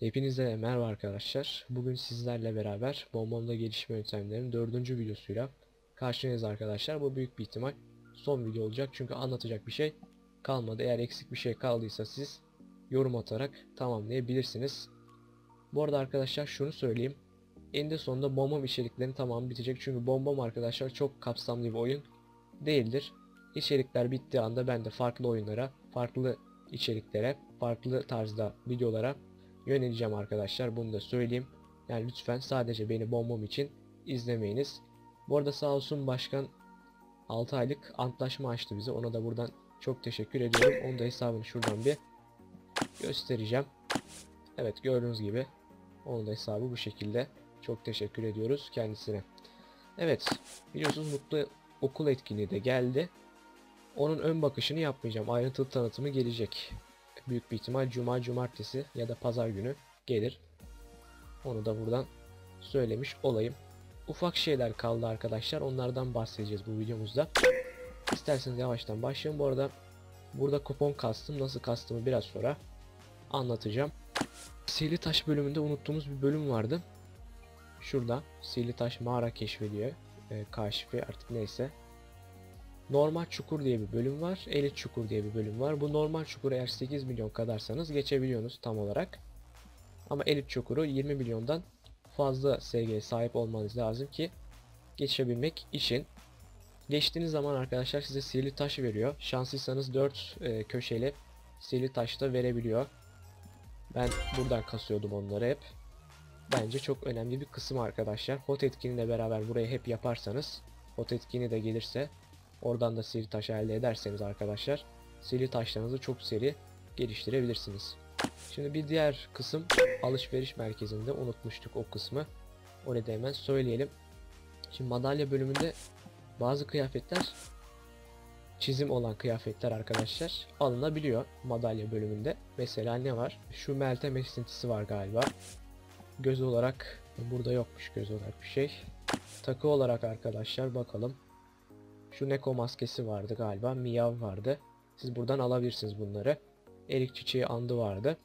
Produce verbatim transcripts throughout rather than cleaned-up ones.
Hepinize merhaba arkadaşlar. Bugün sizlerle beraber bombamda gelişme yöntemlerinin dördüncü videosuyla karşınızdayız arkadaşlar. Bu büyük bir ihtimal son video olacak çünkü anlatacak bir şey kalmadı. Eğer eksik bir şey kaldıysa siz yorum atarak tamamlayabilirsiniz. Bu arada arkadaşlar şunu söyleyeyim. Eninde sonunda bombam içeriklerin tamamı bitecek çünkü bombam arkadaşlar çok kapsamlı bir oyun değildir. İçerikler bittiği anda ben de farklı oyunlara, farklı içeriklere, farklı tarzda videolara yöneleceğim arkadaşlar, bunu da söyleyeyim. Yani lütfen sadece beni bombam için izlemeyiniz. Bu arada sağ olsun başkan altı aylık antlaşma açtı bize. Ona da buradan çok teşekkür ediyorum. Onun da hesabını şuradan bir göstereceğim. Evet, gördüğünüz gibi onun da hesabı bu şekilde. Çok teşekkür ediyoruz kendisine. Evet, biliyorsunuz mutlu okul etkinliği de geldi. Onun ön bakışını yapmayacağım. Ayrıntılı tanıtımı gelecek. Büyük bir ihtimal cuma, cumartesi ya da pazar günü gelir. Onu da buradan söylemiş olayım. Ufak şeyler kaldı arkadaşlar. Onlardan bahsedeceğiz bu videomuzda. İsterseniz yavaştan başlayalım. Bu arada burada kupon kastım. Nasıl kastımı biraz sonra anlatacağım. Sihirli taş bölümünde unuttuğumuz bir bölüm vardı. Şurada sihirli taş mağara keşfediyor. E, kaşifi artık neyse. Normal çukur diye bir bölüm var. Elit çukur diye bir bölüm var. Bu normal çukuru eğer sekiz milyon kadarsanız geçebiliyorsunuz tam olarak. Ama elit çukuru yirmi milyondan fazla S G'ye sahip olmanız lazım ki geçebilmek için. Geçtiğiniz zaman arkadaşlar size sihirli taş veriyor. Şanslıysanız dört e, köşeli sihirli taş da verebiliyor. Ben buradan kasıyordum onları hep. Bence çok önemli bir kısım arkadaşlar. Hot etkinliğiyle beraber burayı hep yaparsanız, hot etkinliği de gelirse oradan da sihirli taş elde ederseniz arkadaşlar, sihirli taşlarınızı çok seri geliştirebilirsiniz. Şimdi bir diğer kısım alışveriş merkezinde, unutmuştuk o kısmı. Onu da hemen söyleyelim. Şimdi madalya bölümünde bazı kıyafetler, çizim olan kıyafetler arkadaşlar alınabiliyor madalya bölümünde. Mesela ne var? Şu Meltem esintisi var galiba. Göz olarak burada yokmuş, göz olarak bir şey. Takı olarak arkadaşlar bakalım. Şu Neko maskesi vardı galiba. Miyav vardı. Siz buradan alabilirsiniz bunları. Erik çiçeği andı vardı.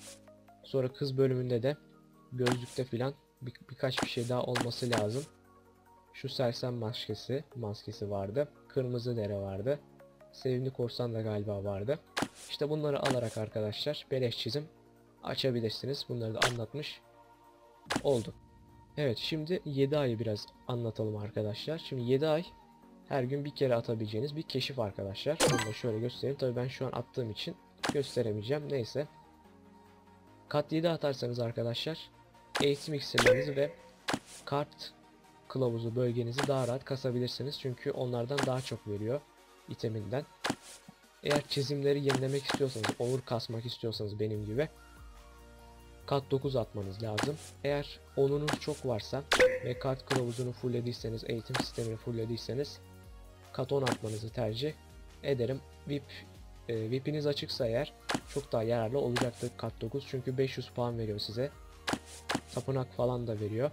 Sonra kız bölümünde de gözlükte filan bir, birkaç bir şey daha olması lazım. Şu sersem maskesi, maskesi vardı. Kırmızı dere vardı. Sevimli korsan da galiba vardı. İşte bunları alarak arkadaşlar beleş çizim açabilirsiniz. Bunları da anlatmış olduk. Evet, şimdi yedi ayı biraz anlatalım arkadaşlar. Şimdi yedi ay her gün bir kere atabileceğiniz bir keşif arkadaşlar. Bunu da şöyle göstereyim. Tabii ben şu an attığım için gösteremeyeceğim. Neyse. Kat yedi atarsanız arkadaşlar eğitim iksirlerinizi ve kart kılavuzu bölgenizi daha rahat kasabilirsiniz. Çünkü onlardan daha çok veriyor iteminden. Eğer çizimleri yenilemek istiyorsanız, over kasmak istiyorsanız benim gibi kat dokuz atmanız lazım. Eğer onunuz çok varsa ve kart kılavuzunu fulllediyseniz, eğitim sistemini fulllediyseniz kat on atmanızı tercih ederim. V I P e, V I P'iniz açıksa eğer çok daha yararlı olacaktır kat dokuz, çünkü beş yüz puan veriyor size. Tapınak falan da veriyor.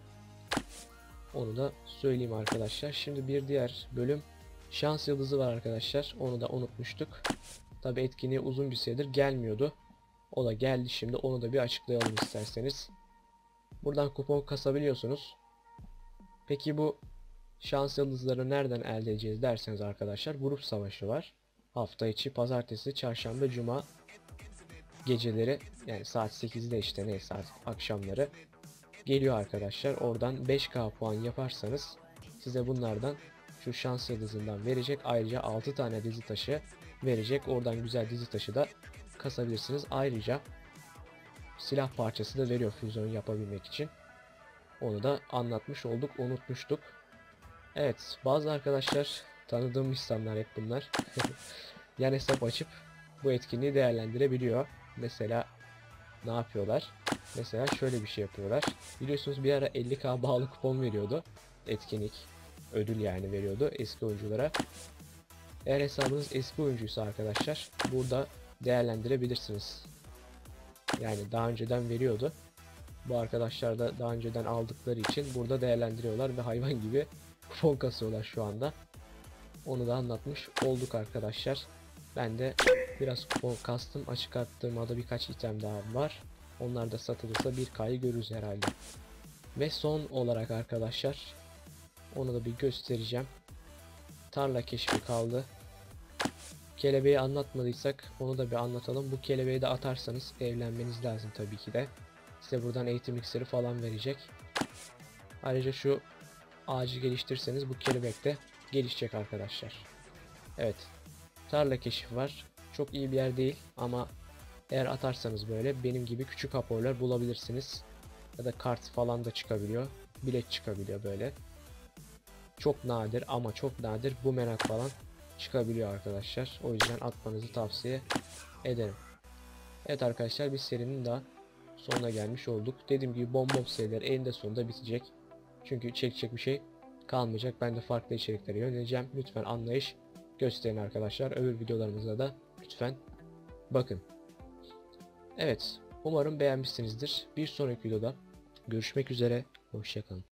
Onu da söyleyeyim arkadaşlar. Şimdi bir diğer bölüm şans yıldızı var arkadaşlar. Onu da unutmuştuk. Tabi etkinliğe uzun bir süredir gelmiyordu. O da geldi şimdi. Onu da bir açıklayalım isterseniz. Buradan kupon kasabiliyorsunuz. Peki bu şans yıldızları nereden elde edeceğiz derseniz arkadaşlar, grup savaşı var. Hafta içi pazartesi, çarşamba, cuma geceleri, yani saat sekizde işte neyse artık akşamları geliyor arkadaşlar. Oradan beş K puan yaparsanız size bunlardan, şu şans yıldızından verecek. Ayrıca altı tane dizi taşı verecek. Oradan güzel dizi taşı da kasabilirsiniz. Ayrıca silah parçası da veriyor füzyon yapabilmek için. Onu da anlatmış olduk, unutmuştuk. Evet, bazı arkadaşlar, tanıdığım insanlar hep bunlar. Yan hesap açıp bu etkinliği değerlendirebiliyor. Mesela ne yapıyorlar? Mesela şöyle bir şey yapıyorlar. Biliyorsunuz bir ara elli K bağlı kupon veriyordu. Etkinlik, ödül yani veriyordu eski oyunculara. Eğer hesabınız eski oyuncuysa arkadaşlar burada değerlendirebilirsiniz. Yani daha önceden veriyordu. Bu arkadaşlar da daha önceden aldıkları için burada değerlendiriyorlar ve hayvan gibi kupon kasıyorlar şu anda. Onu da anlatmış olduk arkadaşlar. Ben de biraz kupon kastım. Açık arttırmada birkaç item daha var. Onlar da satılırsa bir K'yı görürüz herhalde. Ve son olarak arkadaşlar, onu da bir göstereceğim. Tarla keşfi kaldı. Kelebeği anlatmadıysak onu da bir anlatalım. Bu kelebeği de atarsanız evlenmeniz lazım tabii ki de. Size buradan eğitim iksiri falan verecek. Ayrıca şu ağacı geliştirirseniz bu kelebek de gelişecek arkadaşlar. Evet. Tarla keşfi var. Çok iyi bir yer değil ama eğer atarsanız böyle benim gibi küçük hoparlör bulabilirsiniz. Ya da kart falan da çıkabiliyor. Bilet çıkabiliyor böyle. Çok nadir ama çok nadir bu merak falan çıkabiliyor arkadaşlar. O yüzden atmanızı tavsiye ederim. Evet arkadaşlar, bir serinin daha sonuna gelmiş olduk. Dediğim gibi bomba serileri eninde sonunda bitecek. Çünkü çekecek bir şey kalmayacak. Ben de farklı içeriklere yöneleceğim. Lütfen anlayış gösterin arkadaşlar. Öbür videolarımıza da lütfen bakın. Evet, umarım beğenmişsinizdir. Bir sonraki videoda görüşmek üzere. Hoşça kalın.